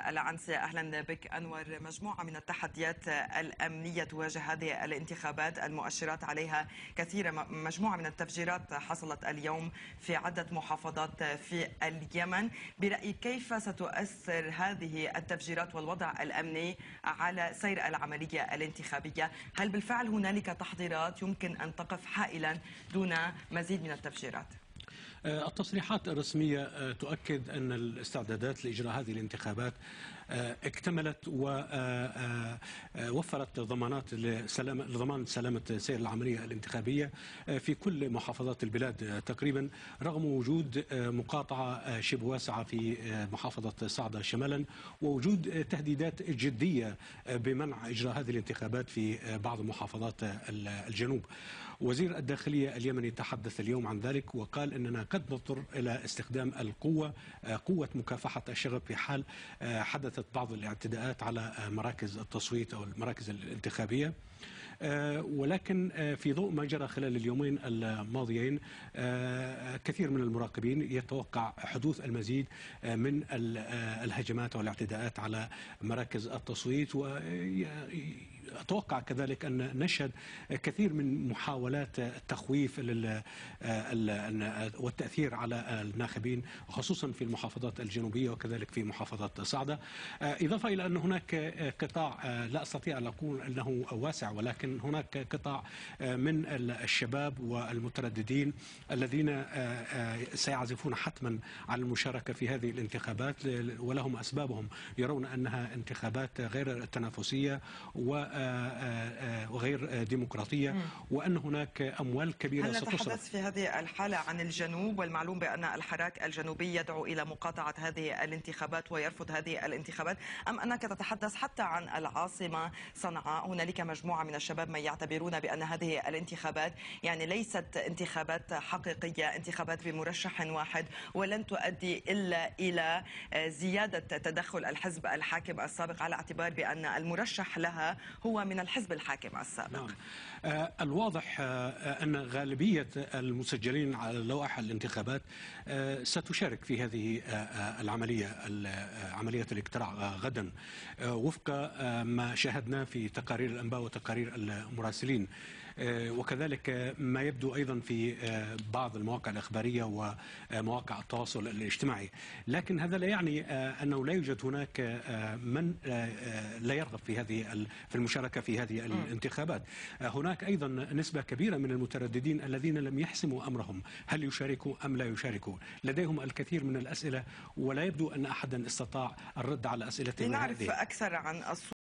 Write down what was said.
العنسي. أهلا بك أنور. مجموعة من التحديات الأمنية تواجه هذه الانتخابات، المؤشرات عليها كثيرة. مجموعة من التفجيرات حصلت اليوم في عدة محافظات في اليمن. برأيك كيف ستؤثر هذه التفجيرات والوضع الأمني على سير العملية الانتخابية؟ هل بالفعل هنالك تحضيرات يمكن أن تقف حائلا دون مزيد من التفجيرات؟ التصريحات الرسمية تؤكد أن الاستعدادات لإجراء هذه الانتخابات اكتملت ووفرت ضمانات لضمان سلامة سير العملية الانتخابية في كل محافظات البلاد تقريبا، رغم وجود مقاطعة شبه واسعة في محافظة صعدة شمالا ووجود تهديدات جدية بمنع إجراء هذه الانتخابات في بعض محافظات الجنوب. وزير الداخلية اليمني تحدث اليوم عن ذلك وقال أننا قد نضطر إلى استخدام قوة مكافحة الشغب في حال حدثت بعض الاعتداءات على مراكز التصويت أو المراكز الانتخابية. ولكن في ضوء ما جرى خلال اليومين الماضيين، كثير من المراقبين يتوقع حدوث المزيد من الهجمات والاعتداءات على مراكز التصويت، وأتوقع كذلك أن نشهد كثير من محاولات التخويف والتأثير على الناخبين، خصوصا في المحافظات الجنوبية وكذلك في محافظة صعدة. إضافة إلى أن هناك قطاع لا أستطيع أن أقول أنه واسع، ولكن هناك قطاع من الشباب والمترددين الذين سيعزفون حتما على المشاركة في هذه الانتخابات، ولهم أسبابهم. يرون أنها انتخابات غير تنافسية وغير ديمقراطية، وأن هناك أموال كبيرة هل ستصرف. نتحدث في هذه الحالة عن الجنوب، والمعلوم بأن الحراك الجنوبي يدعو إلى مقاطعة هذه الانتخابات ويرفض هذه الانتخابات، أم أنك تتحدث حتى عن العاصمة صنعاء؟ هنالك مجموعة من الشباب من يعتبرون بأن هذه الانتخابات يعني ليست انتخابات حقيقية، انتخابات بمرشح واحد، ولن تؤدي إلا إلى زيادة تدخل الحزب الحاكم السابق، على اعتبار بأن المرشح لها هو من الحزب الحاكم السابق. نعم. الواضح أن غالبية المسجلين على لوائح الانتخابات ستشارك في هذه العملية، عملية الاقتراع غدا، وفق ما شاهدنا في تقارير الأنباء وتقارير المراسلين، وكذلك ما يبدو أيضا في بعض المواقع الإخبارية ومواقع التواصل الاجتماعي. لكن هذا لا يعني أنه لا يوجد هناك من لا يرغب في المشاركة في هذه الانتخابات. هناك أيضا نسبة كبيرة من المترددين الذين لم يحسموا أمرهم هل يشاركوا أم لا يشاركوا. لديهم الكثير من الأسئلة، ولا يبدو أن أحدا استطاع الرد على أسئلتهم. لنعرف أكثر عن